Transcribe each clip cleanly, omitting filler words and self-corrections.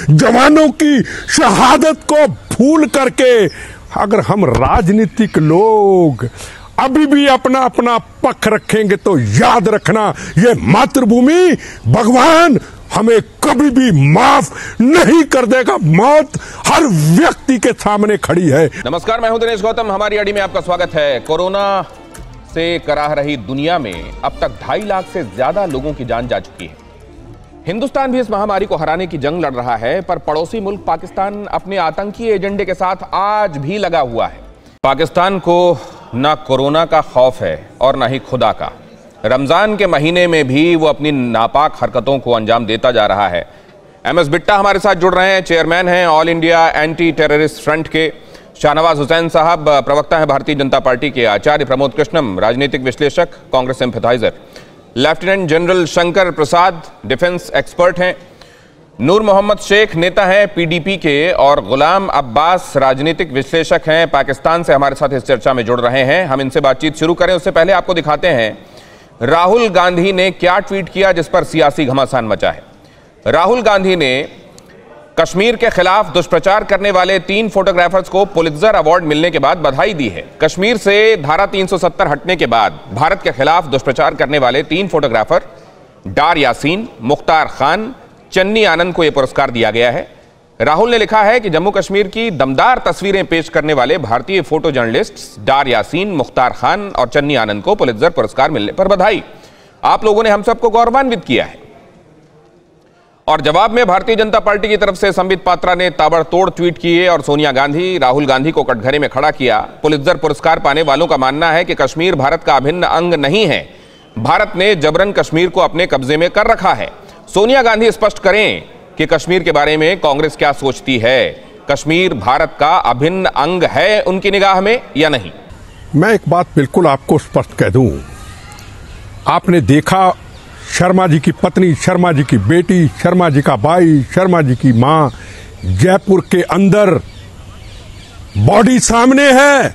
जवानों की शहादत को भूल करके अगर हम राजनीतिक लोग अभी भी अपना अपना पक्ष रखेंगे तो याद रखना, ये मातृभूमि भगवान हमें कभी भी माफ नहीं कर देगा। मौत हर व्यक्ति के सामने खड़ी है। नमस्कार, मैं हूं दिनेश गौतम। हमारी अड़ी में आपका स्वागत है। कोरोना से कराह रही दुनिया में अब तक 2.5 लाख से ज्यादा लोगों की जान जा चुकी है। हिंदुस्तान भी इस महामारी को हराने की जंग लड़ रहा है, पर पड़ोसी मुल्क पाकिस्तान अपने आतंकी एजेंडे के साथ आज भी लगा हुआ है। पाकिस्तान को ना कोरोना का खौफ है और ना ही खुदा का। रमजान के महीने में भी वो अपनी नापाक हरकतों को अंजाम देता जा रहा है। एमएस बिट्टा हमारे साथ जुड़ रहे हैं, चेयरमैन हैं all India anti terrorist front के। शाहनवाज हुसैन साहब प्रवक्ता हैं भारतीय जनता पार्टी के। आचार्य प्रमोद कृष्णम राजनीतिक विश्लेषक, Congress sympathiser. Lieutenant general Shankar Prasad defence expert हैं। नूर मोहम्मद शेख नेता हैं पीडीपी के, और गुलाम अब्बास राजनीतिक विश्लेषक हैं, पाकिस्तान से हमारे साथ इस चर्चा में जुड़ रहे हैं। हम इनसे बातचीत शुरू करें उससे पहले आपको दिखाते हैं राहुल गांधी ने क्या ट्वीट किया जिस पर सियासी घमासान मचा है। राहुल गांधी ने कश्मीर के खिलाफ दुष्प्रचार करने वाले 3 फोटोग्राफर्स को पुलित्जर अवार्ड मिलने के बाद बधाई दी है। कश्मीर से धारा 370 हटने के बाद भारत के खिलाफ दुष्प्रचार करने वाले 3 फोटोग्राफर डार यासीन, मुख्तार खान, चन्नी आनंद को यह पुरस्कार दिया गया है। राहुल ने लिखा है कि जम्मू कश्मीर की दमदार तस्वीरें पेश करने वाले भारतीय फोटो जर्नलिस्ट डार यासीन, मुख्तार खान और चन्नी आनंद को पुलित्जर पुरस्कार मिलने पर बधाई। आप लोगों ने हम सबको गौरवान्वित किया है। और जवाब में भारतीय जनता पार्टी की तरफ से संबित पात्रा ने ताबड़तोड़ ट्वीट किए और सोनिया गांधी, राहुल गांधी को कटघरे में खड़ा किया। पुलित्जर पुरस्कार पाने वालों का मानना है कि कश्मीर भारत का अभिन्न अंग नहीं है, भारत ने जबरन कश्मीर को अपने कब्जे में कर रखा है। सोनिया गांधी स्पष्ट करें कि कश्मीर के बारे में कांग्रेस क्या सोचती है। कश्मीर भारत का अभिन्न अंग है उनकी निगाह में या नहीं? मैं एक बात बिल्कुल आपको स्पष्ट कह दूं, आपने देखा शर्मा जी की पत्नी, शर्मा जी की बेटी, शर्मा जी का भाई, शर्मा जी की मां जयपुर के अंदर, बॉडी सामने है,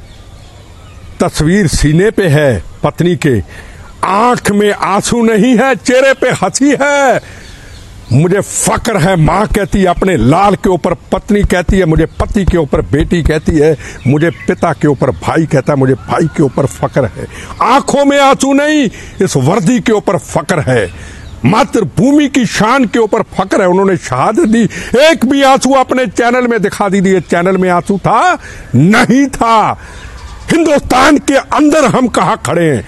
तस्वीर सीने पे है पत्नी के, आंख में आंसू नहीं है, चेहरे पे हंसी है। मुझे फक्र है, मां कहती है अपने लाल के ऊपर, पत्नी कहती है मुझे पति के ऊपर, बेटी कहती है मुझे पिता के ऊपर, भाई कहता है मुझे भाई के ऊपर फक्र है। आंखों में आंसू नहीं, इस वर्दी के ऊपर फक्र है, मातृभूमि की शान के ऊपर फक्र है। उन्होंने शहादत दी, एक भी आंसू अपने चैनल में दिखा दीजिए, चैनल में आंसू था नहीं था। हिंदुस्तान के अंदर हम कहां खड़े हैं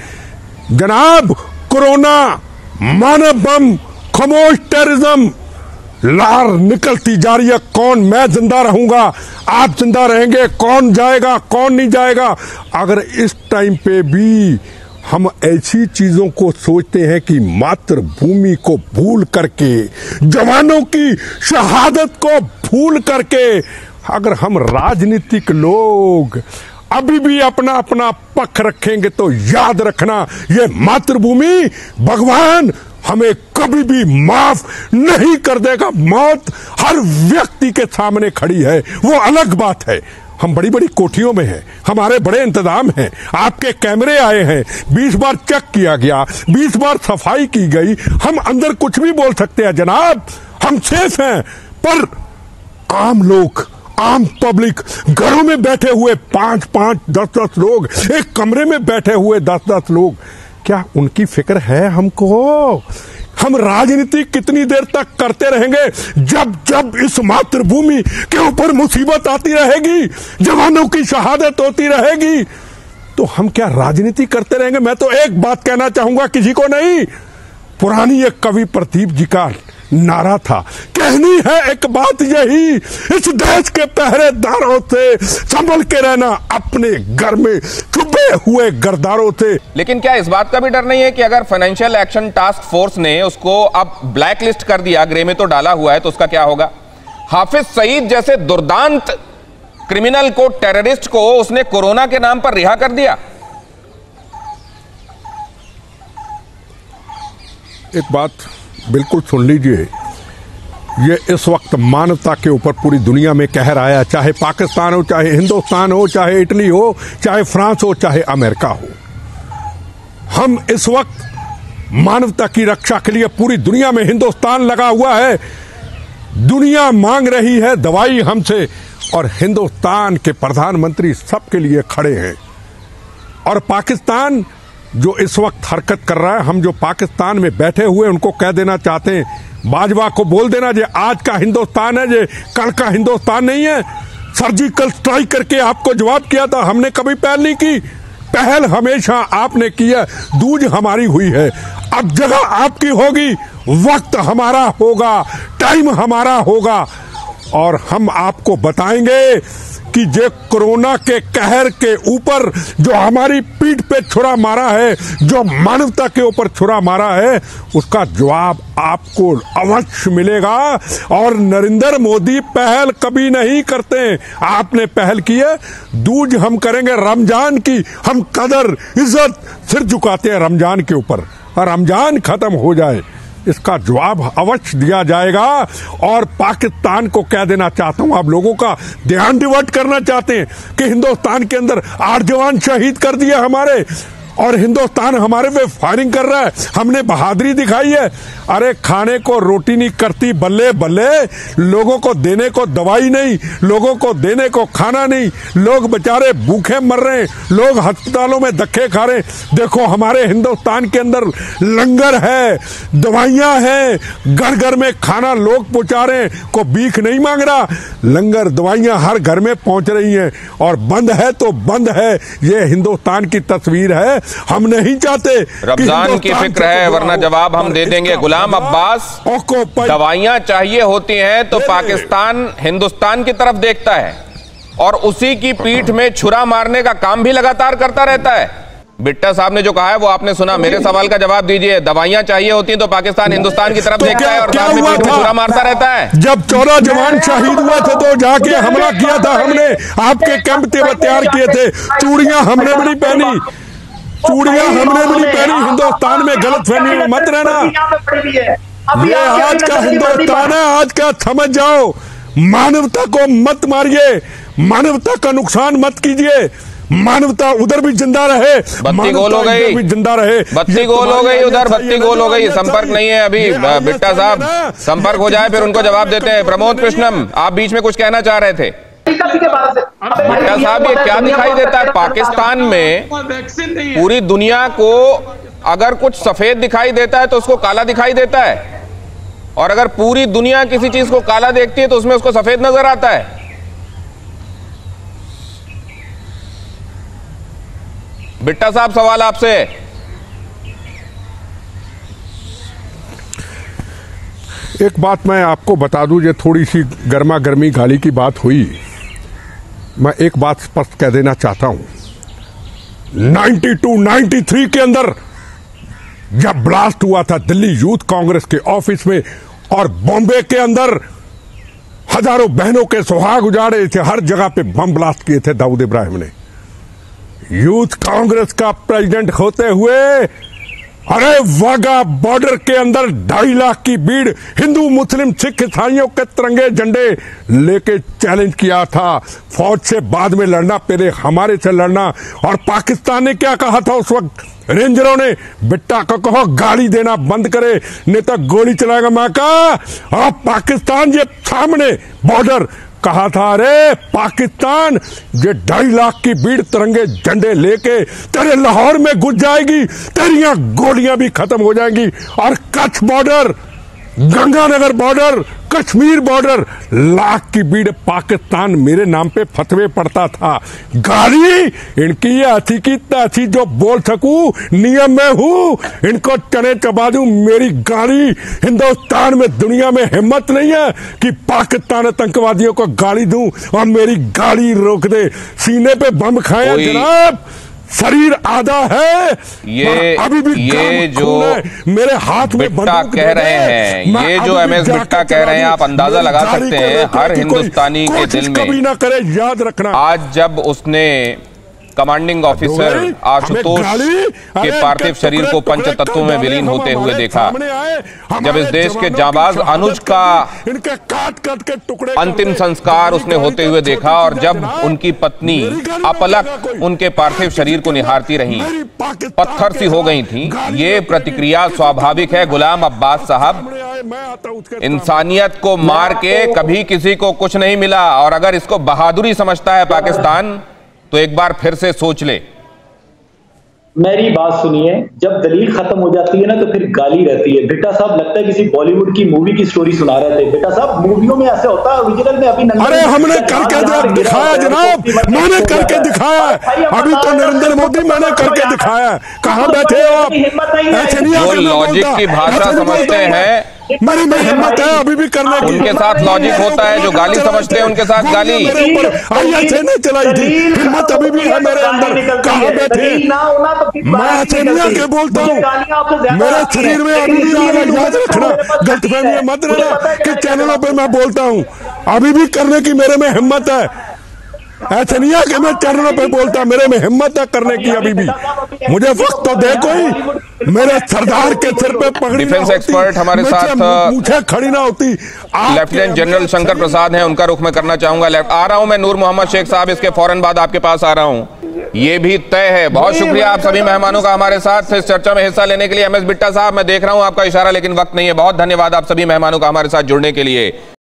जनाब? कोरोना, मानव बम, खामोश टेररिज्म, लार निकलती जा रही है। कौन, मैं जिंदा रहूंगा, आप जिंदा रहेंगे, कौन जाएगा, कौन नहीं जाएगा। अगर इस टाइम पे भी हम ऐसी चीजों को सोचते हैं कि मातृभूमि को भूल करके, जवानों की शहादत को भूल करके अगर हम राजनीतिक लोग अभी भी अपना अपना पक्ष रखेंगे तो याद रखना, ये मातृभूमि भगवान हमें कभी भी माफ नहीं कर देगा। मौत हर व्यक्ति के सामने खड़ी है, वो अलग बात है। हम बड़ी बड़ी कोठियों में हैं, हमारे बड़े इंतजाम हैं, आपके कैमरे आए हैं, 20 बार चेक किया गया, 20 बार सफाई की गई। हम अंदर कुछ भी बोल सकते हैं जनाब, हम सेफ हैं। पर आम लोग, आम पब्लिक, घरों में बैठे हुए 5-5, 10-10 लोग, एक कमरे में बैठे हुए 10-10 लोग, क्या उनकी फिक्र है हमको? हम राजनीति कितनी देर तक करते रहेंगे? जब जब इस मातृभूमि के ऊपर मुसीबत आती रहेगी, जवानों की शहादत होती रहेगी, तो हम क्या राजनीति करते रहेंगे? मैं तो एक बात कहना चाहूंगा, किसी को नहीं, पुरानी एक कवि प्रदीप जी का नारा था, कहनी है एक बात यही, इस देश के पहरेदारों से संभल के रहना, अपने घर में छुपे हुए गरदारों से। लेकिन क्या इस बात का भी डर नहीं है कि अगर फाइनेंशियल एक्शन टास्क फोर्स ने उसको अब ब्लैक लिस्ट कर दिया, ग्रे में तो डाला हुआ है, तो उसका क्या होगा? हाफिज सईद जैसे दुर्दांत क्रिमिनल को, टेररिस्ट को उसने कोरोना के नाम पर रिहा कर दिया। एक बात बिल्कुल सुन लीजिए, ये इस वक्त मानवता के ऊपर पूरी दुनिया में कहर आया, चाहे पाकिस्तान हो, चाहे हिंदुस्तान हो, चाहे इटली हो, चाहे फ्रांस हो, चाहे अमेरिका हो। हम इस वक्त मानवता की रक्षा के लिए पूरी दुनिया में, हिंदुस्तान लगा हुआ है। दुनिया मांग रही है दवाई हमसे और हिंदुस्तान के प्रधानमंत्री सबके लिए खड़े हैं। और पाकिस्तान जो इस वक्त हरकत कर रहा है, हम जो पाकिस्तान में बैठे हुए उनको कह देना चाहते हैं, बाजवा को बोल देना जे आज का हिंदुस्तान है, जे कल का हिंदुस्तान नहीं है। सर्जिकल स्ट्राइक करके आपको जवाब किया था, हमने कभी पहल नहीं की। पहल हमेशा आपने की है, दूज हमारी हुई है। अब जगह आपकी होगी, वक्त हमारा होगा, टाइम हमारा होगा और हम आपको बताएंगे कि जे कोरोना के कहर के ऊपर जो हमारी पीठ पे छुरा मारा है, जो मानवता के ऊपर छुरा मारा है, उसका जवाब आपको अवश्य मिलेगा। और नरेंद्र मोदी पहल कभी नहीं करते, आपने पहल की है। दूज हम करेंगे रमजान की, हम कदर इज्जत सिर झुकाते हैं रमजान के ऊपर। रमजान खत्म हो जाए, इसका जवाब अवश्य दिया जाएगा। और पाकिस्तान को कह देना चाहता हूं, आप लोगों का ध्यान डिवर्ट करना चाहते हैं कि हिंदुस्तान के अंदर 8 जवान शहीद कर दिए हमारे, और हिंदुस्तान हमारे पे फायरिंग कर रहा है, हमने बहादुरी दिखाई है। अरे खाने को रोटी नहीं करती बल्ले बल्ले, लोगों को देने को दवाई नहीं, लोगों को देने को खाना नहीं, लोग बेचारे भूखे मर रहे हैं, लोग अस्पतालों में धक्के खा रहे हैं। देखो हमारे हिंदुस्तान के अंदर लंगर है, दवाइयां हैं, घर घर में खाना लोग पहुंचा रहे हैं, को भीख नहीं मांग रहा, लंगर दवाइयां हर घर में पहुंच रही हैं। और बंद है तो बंद है, ये हिंदुस्तान की तस्वीर है। हम नहीं चाहते रमजान की फिक्र है, वरना जवाब हम दे देंगे। गुलाम अब्बास, दवाइयां चाहिए होती हैं तो पाकिस्तान हिंदुस्तान की तरफ देखता है और उसी की पीठ में छुरा मारने का काम भी लगातार करता रहता है। बिट्टा साहब ने जो कहा है वो आपने सुना। मेरे सवाल का जवाब दीजिए। दवाइयां चाहिए होती हैं तो पाकिस्तान हिंदुस्तान की तरफ देखता है और साथ में पीठ में छुरा मारता रहता है। जब 14 जवान शहीद हुए थे तो जाके हमला किया था हमने, आपके कैंप तैयार किए थे, चूड़ियां हमने भी नहीं पहनी, चूड़ियां हमने भी नहीं पहनी। हिंदुस्तान में गलतफहमी में मत रहना, ये आज का हिंदुस्तान है, आज का समझ जाओ। मानवता को मत मारिए, मानवता का नुकसान मत कीजिए, मानवता उधर भी जिंदा रहे, बत्ती गोल हो गई, जिंदा रहे, बत्ती गोल हो गई, उधर बत्ती गोल हो गई। संपर्क नहीं है अभी। बिट्टा साहब संपर्क हो जाए फिर उनको जवाब देते हैं। प्रमोद कृष्णम, आप बीच में कुछ कहना चाह रहे थे। बिट्टा साहब, ये क्या दिखाई देता है पाकिस्तान में? पूरी दुनिया को अगर कुछ सफेद दिखाई देता है तो उसको काला दिखाई देता है, और अगर पूरी दुनिया किसी चीज को काला देखती है तो उसमें उसको सफेद नजर आता है। बिट्टा साहब, सवाल आपसे। एक बात मैं आपको बता दूं, ये थोड़ी सी गर्मा गर्मी गाली की बात हुई, मैं एक बात स्पष्ट कह देना चाहता हूं। 92-93 के अंदर जब ब्लास्ट हुआ था दिल्ली यूथ कांग्रेस के ऑफिस में, और बॉम्बे के अंदर हजारों बहनों के सुहाग उजाड़े थे, हर जगह पे बम ब्लास्ट किए थे दाऊद इब्राहिम ने। यूथ कांग्रेस का प्रेसिडेंट होते हुए अरे वाघा बॉर्डर के अंदर 2.5 लाख की भीड़, हिंदू मुस्लिम सिख ईसाइयों के तिरंगे झंडे लेके चैलेंज किया था, फौज से बाद में लड़ना, पहले हमारे से लड़ना। और पाकिस्तान ने क्या कहा था उस वक्त? रेंजरों ने बिट्टा को कहो गाड़ी देना बंद करे नहीं तो गोली चलाएगा। मैं कहा और पाकिस्तान ये सामने बॉर्डर कहा था, अरे पाकिस्तान ये 2.5 लाख की भीड़ तिरंगे झंडे लेके तेरे लाहौर में घुस जाएगी, तेरियां गोलियां भी खत्म हो जाएंगी। और Kutch border, Ganganagar border, Kashmir border, lakh की भीड़ पाकिस्तान मेरे नाम पे फतवे पड़ता था। गाली इनकी ऐसी की तैसी जो बोल सकूं, नियम में हूं, इनको चने चबा दूं। मेरी गाली हिंदुस्तान में दुनिया में हिम्मत नहीं है कि पाकिस्तान आतंकवादियों को गाली दूं और मेरी गाली रोक दे। सीने पे बम खाया जनाब, शरीर आधा है, अभी भी ये जो मेरे हाथ में बिट्टा कह रहे हैं, ये जो एमएस बिट्टा कह रहे हैं, आप अंदाजा लगा सकते हैं हर हिंदुस्तानी के दिल में। कभी ना करे, याद रखना। आज जब उसने कमांडिंग ऑफिसर आशुतोष के पार्थिव शरीर को पंच तत्वों में विलीन होते हुए देखा, जब इस देश के जाबाज अनुज का अंतिम संस्कार उसने होते हुए देखा, और जब उनकी पत्नी अपलक उनके पार्थिव शरीर को निहारती रही, पत्थर सी हो गई थी, ये प्रतिक्रिया स्वाभाविक है। गुलाम अब्बास साहब, मैं आता हूं उसके इंसानियत को मार के कभी किसी को कुछ नहीं मिला, और अगर इसको बहादुरी समझता है पाकिस्तान तो एक बार फिर से सोच ले। मेरी बात सुनिए, जब दलील खत्म हो जाती है ना तो फिर गाली रहती है। बेटा साहब लगता है किसी बॉलीवुड की मूवी की स्टोरी सुना रहे थे। बेटा साहब मूवियों में ऐसे होता है, ओरिजिनल में अभी अरे हमने करके दिखाया जनाब, मैंने करके दिखाया। अभी तो नरेंद्र मोदी मैंने करके दिखाया। कहां बैठे हो आप? जो लॉजिक की भाषा समझते हैं मेरे में हिम्मत है अभी भी करने की। उनके साथ लॉजिक होता है, जो गाली समझते हैं उनके साथ गाली। नहीं चलाई थी, हिम्मत अभी भी है मेरे अंदर। कहां बैठे? मैं ऐसे नहीं आके बोलता हूँ, मेरे शरीर में अभी भी आ रहा। याद रखना, गलतफहमी मत रहना कि चैनलों पे मैं बोलता हूँ। अभी भी करने की मेरे में हिम्मत है। ऐसे नहीं है कि मैं चैनलों पे बोलता, मेरे में हिम्मत है करने की अभी भी। मुझे वक्त तो दे कोई, मेरे सरदार के सिर पे पगड़ी। डिफेंस एक्सपर्ट हमारे साथ मुझे खड़ी ना होती। लेफ्टिनेंट जनरल शंकर प्रसाद हैं, उनका रुख मैं करना चाहूंगा। आ रहा हूं मैं नूर मोहम्मद शेख साहब, इसके फौरन बाद आपके पास आ रहा हूं। ये भी तय है। बहुत शुक्रिया आप सभी मेहमानों का हमारे साथ इस चर्चा में हिस्सा लेने के लिए। एमएस बिट्टा साहब, मैं देख रहा हूं आपका इशारा, लेकिन वक्त नहीं है। बहुत धन्यवाद आप सभी मेहमानों का हमारे साथ जुड़ने के लिए।